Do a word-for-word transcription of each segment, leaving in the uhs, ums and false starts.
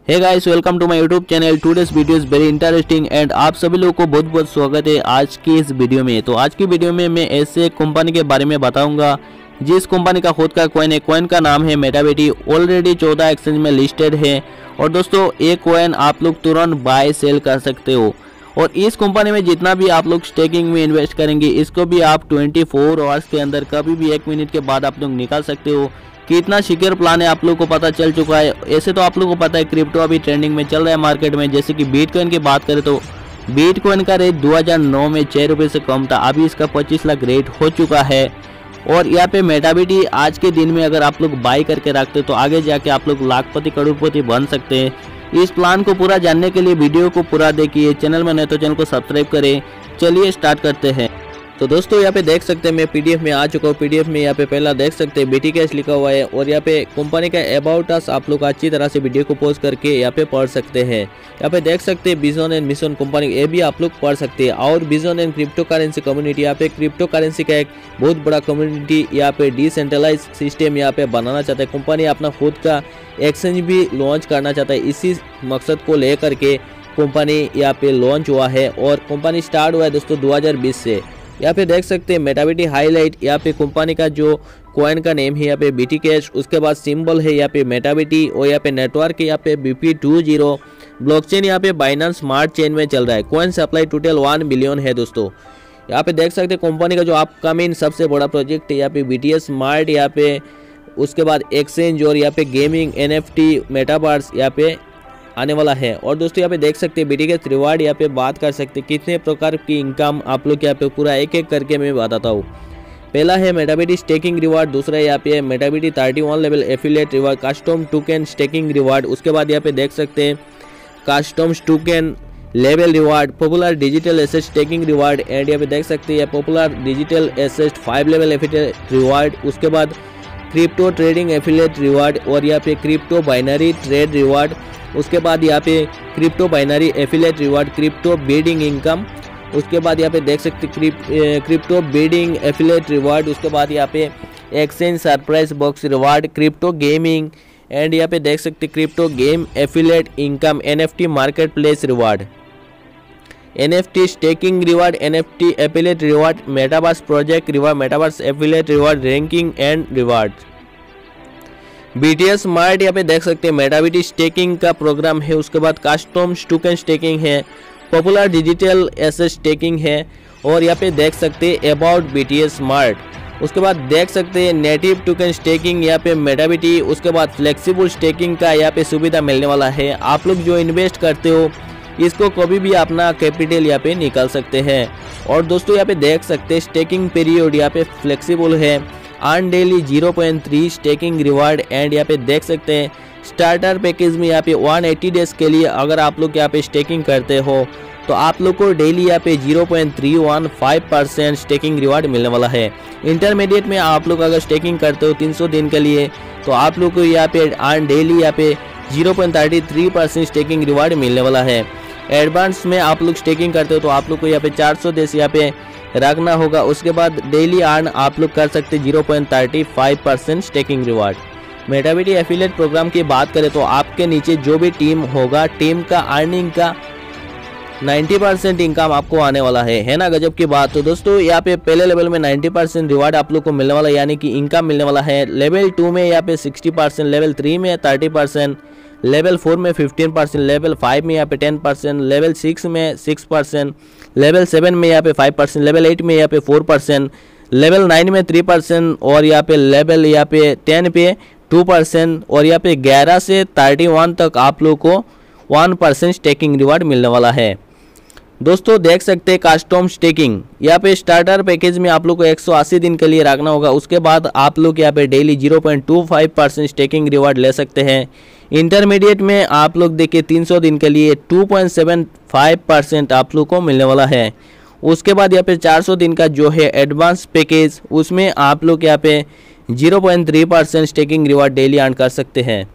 Hey guys, welcome to my YouTube channel. Today's video is very interesting and आप सभी लोगों को बहुत बहुत स्वागत है आज की इस वीडियो में। तो आज की वीडियो में मैं ऐसे कंपनी के बारे में बताऊंगा जिस कंपनी का खुद का कॉइन है। कॉइन का नाम है मेटाबिटी, ऑलरेडी चौदह एक्सचेंज में लिस्टेड है और दोस्तों एक कॉइन आप लोग तुरंत बाय सेल कर सकते हो। और इस कंपनी में जितना भी आप लोग स्टेकिंग में इन्वेस्ट करेंगे इसको भी आप चौबीस आवर्स के अंदर कभी भी एक मिनट के बाद आप लोग निकाल सकते हो। कितना सिक्योर प्लान है आप लोग को पता चल चुका है। ऐसे तो आप लोग को पता है क्रिप्टो अभी ट्रेंडिंग में चल रहा है मार्केट में। जैसे कि बिटकॉइन की बात करें तो बिटकॉइन का रेट दो हज़ार नौ में छः रुपये से कम था, अभी इसका पच्चीस लाख रेट हो चुका है। और यहाँ पे मेटाबिटी आज के दिन में अगर आप लोग बाई करके रखते तो आगे जाके आप लोग लाखपति करोड़पति बन सकते हैं। इस प्लान को पूरा जानने के लिए वीडियो को पूरा देखिए, चैनल में नहीं तो चैनल को सब्सक्राइब करें। चलिए स्टार्ट करते हैं। तो दोस्तों यहाँ पे देख सकते हैं मैं पीडीएफ में आ चुका हूँ। पीडीएफ में यहाँ पे पहला देख सकते हैं बीटी कैश लिखा हुआ है और यहाँ पे कंपनी का अबाउट अस आप लोग अच्छी तरह से वीडियो को पॉज करके यहाँ पे पढ़ सकते हैं। यहाँ पे देख सकते हैं विजन एंड मिशन कंपनी, ये भी आप लोग पढ़ सकते हैं। और vision and cryptocurrency community, यहाँ पे क्रिप्टो करेंसी का एक बहुत बड़ा कम्युनिटी यहाँ पे डिसेंट्रलाइज सिस्टम यहाँ पे बनाना चाहता है। कंपनी अपना खुद का एक्सचेंज भी लॉन्च करना चाहता है। इसी मकसद को लेकर के कंपनी यहाँ पे लॉन्च हुआ है और कंपनी स्टार्ट हुआ है दोस्तों दो हज़ार बीस से। यहाँ पे देख सकते हैं मेटाबिटी हाईलाइट, यहाँ पे कंपनी का जो कॉइन का नेम है यहाँ पे बीटी कैश, उसके बाद सिंबल है यहाँ पे मेटाबिटी और यहाँ पे नेटवर्क है यहाँ पे बीपी टू जीरो। ब्लॉकचेन यहाँ पे बाइनेंस स्मार्ट चेन में चल रहा है। Coin supply total one billion है दोस्तों। यहाँ पे देख सकते हैं कंपनी का जो अपकमिंग सबसे बड़ा प्रोजेक्ट है यहाँ पे बीटीएस स्मार्ट, यहाँ पे उसके बाद एक्सचेंज और यहाँ पे गेमिंग एनएफटी मेटावर्स यहाँ पे आने वाला है। और दोस्तों यहाँ पे देख सकते हैं बीटी के रिवार्ड यहाँ पे बात कर सकते हैं कितने प्रकार की इनकम आप लोग यहाँ पे पूरा एक एक करके मैं बताता हूँ। पहला है मेटाबिटी स्टेकिंग रिवार्ड, दूसरा यहाँ पे Metabity thirty one level affiliate reward, custom token staking reward, उसके बाद यहाँ पे देख सकते हैं custom token level reward, popular digital asset staking reward and यहाँ पे देख सकते हैं popular digital asset five level affiliate reward, उसके बाद क्रिप्टो ट्रेडिंग एफिलिएट रिवार्ड और यहाँ पे क्रिप्टो बाइनरी ट्रेड रिवार्ड, उसके बाद यहाँ पे crypto binary affiliate reward, crypto bidding income, उसके बाद यहाँ पे देख सकते crypt, crypto bidding affiliate reward, उसके बाद यहाँ पे exchange surprise box reward, crypto gaming and यहाँ पे देख सकते crypto game affiliate income, NFT marketplace reward, NFT staking reward, NFT affiliate reward, metaverse project reward, metaverse affiliate reward, ranking and reward. BTS smart यहाँ पे देख सकते हैं मेटाबिटी staking का प्रोग्राम है, उसके बाद कस्टम टोकन स्टेकिंग है, पॉपुलर डिजिटल एसेट स्टेकिंग है और यहाँ पे देख सकते हैं अबाउट बीटीएस स्मार्ट, उसके बाद देख सकते हैं नेटिव टोकन स्टेकिंग यहाँ पे मेटाबिटी, उसके बाद फ्लेक्सिबल स्टेकिंग का यहाँ पे सुविधा मिलने वाला है। आप लोग जो इन्वेस्ट करते हो इसको कभी भी अपना कैपिटल यहाँ पे निकाल सकते हैं। और दोस्तों यहाँ पे देख सकते हैं स्टेकिंग पीरियड यहाँ पे फ्लेक्सिबल है, on daily zero point three staking reward and यहाँ पे देख सकते हैं स्टार्टर पैकेज में यहाँ पे एक सौ अस्सी डेज के लिए अगर आप लोग यहाँ पे स्टेकिंग करते हो तो आप लोग को डेली यहाँ पे zero point three one five percent staking reward मिलने वाला है। इंटरमीडिएट में आप लोग अगर स्टेकिंग करते हो तीन सौ दिन के लिए तो आप लोग को यहाँ पे ऑन डेली यहाँ पे zero point thirty three percent staking reward मिलने वाला है। एडवांस में आप लोग स्टेकिंग करते हो तो आप लोग को यहाँ पे चार सौ डेज यहाँ पे रखना होगा, उसके बाद डेली अर्न आप लोग कर सकते zero point thirty five percent staking reward. Metabity affiliate program की बात करें तो आपके नीचे जो भी टीम होगा टीम का अर्निंग का नब्बे परसेंट इनकम आपको आने वाला है है ना गजब की बात। तो दोस्तों यहाँ पे पहले लेवल में नब्बे परसेंट रिवार्ड आप लोग को मिलने वाला है यानी कि इनकम मिलने वाला है। लेवल टू में यहाँ पे साठ परसेंट, लेवल थ्री में तीस परसेंट, लेवल फोर में पंद्रह परसेंट, लेवल फाइव में यहाँ पे टेन परसेंट, लेवल सिक्स में सिक्स परसेंट, लेवल सेवन में यहाँ पे फाइव परसेंट, लेवल एट में यहाँ पे फोर परसेंट, लेवल नाइन में थ्री परसेंट और यहाँ पे लेवल यहाँ पे टेन पे टू परसेंट और यहाँ पे ग्यारह से थर्टी वन तक आप लोग को वन परसेंट स्टेकिंग रिवार्ड मिलने वाला है। दोस्तों देख सकते हैं कस्टम स्टेकिंग, यहाँ पे स्टार्टर पैकेज में आप लोग को एक सौ अस्सी दिन के लिए रखना होगा, उसके बाद आप लोग यहाँ पे daily zero point two five percent staking reward ले सकते हैं। इंटरमीडिएट में आप लोग देखिए तीन सौ दिन के लिए two point seven five percent आप लोग को मिलने वाला है। उसके बाद यहाँ पे चार सौ दिन का जो है एडवांस पैकेज उसमें आप लोग यहाँ पे zero point three percent staking reward daily earn कर सकते हैं।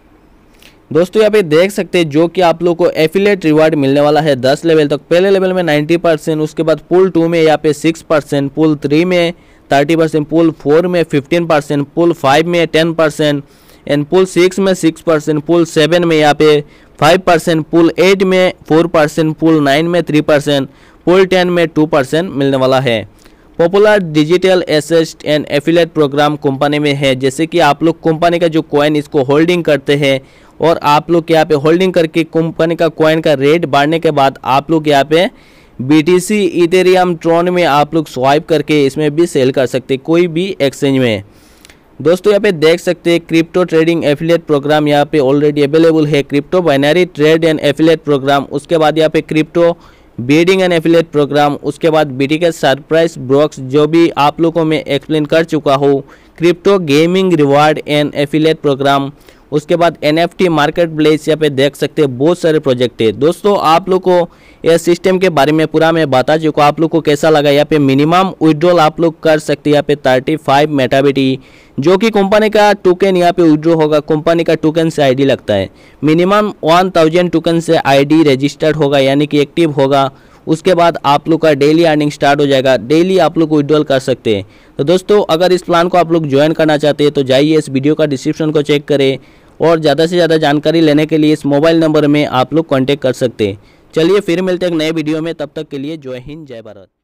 दोस्तों यहाँ पे देख सकते हैं जो कि आप लोग को एफिलिएट रिवार्ड मिलने वाला है दस लेवल तक। पहले लेवल में नब्बे परसेंट, उसके बाद पुल टू में यहाँ पे सिक्स परसेंट, पुल थ्री में थर्टी परसेंट, पुल फोर में फिफ्टीन परसेंट, पुल फाइव में ten percent and pool six में सिक्स परसेंट, पूल सेवन में यहाँ पे फाइव परसेंट, पूल एट में फोर परसेंट, पूल नाइन में थ्री परसेंट, पूल टेन में टू परसेंट मिलने वाला है। Popular digital asset and affiliate program company में है, जैसे कि आप लोग कंपनी का जो कॉइन इसको होल्डिंग करते हैं और आप लोग यहाँ पे होल्डिंग करके कंपनी का कॉइन का रेट बढ़ने के बाद आप लोग यहाँ पे बीटीसी, इथेरियम, ट्रॉन में आप लोग स्वाइप करके इसमें भी सेल कर सकते हैं कोई भी एक्सचेंज में। दोस्तों यहाँ पे देख सकते हैं क्रिप्टो ट्रेडिंग एफिलिएट प्रोग्राम यहाँ पे ऑलरेडी अवेलेबल है। Crypto binary trade and affiliate program, उसके बाद यहाँ पे crypto bidding and affiliate program, उसके बाद बीटी के सरप्राइज ब्रॉक्स जो भी आप लोगों को मैं एक्सप्लेन कर चुका हूँ, crypto gaming reward and affiliate program, उसके बाद एनएफटी मार्केट प्लेस यहाँ पे देख सकते हैं बहुत सारे प्रोजेक्ट है। दोस्तों आप लोग को यह सिस्टम के बारे में पूरा मैं बता चुका, आप लोग को कैसा लगा। यहाँ पे मिनिमम विड्रॉल आप लोग कर सकते हैं यहाँ पे थर्टी फाइव मेटाबिटी, जो कि कंपनी का टोकन यहाँ पे विड्रॉ होगा, कंपनी का टोकन से आईडी लगता है। मिनिमम वन थाउजेंड टोकन से आईडी रजिस्टर्ड होगा यानी कि एक्टिव होगा। उसके बाद आप लोग का डेली अर्निंग स्टार्ट हो जाएगा, डेली आप लोग विड्रॉल कर सकते हैं। तो दोस्तों अगर इस प्लान को आप लोग ज्वाइन करना चाहते हैं तो जाइए इस वीडियो का डिस्क्रिप्शन को चेक करें और ज़्यादा से ज़्यादा जानकारी लेने के लिए इस मोबाइल नंबर में आप लोग कांटेक्ट कर सकते हैं। चलिए फिर मिलते हैं एक नए वीडियो में, तब तक के लिए जय हिंद जय भारत।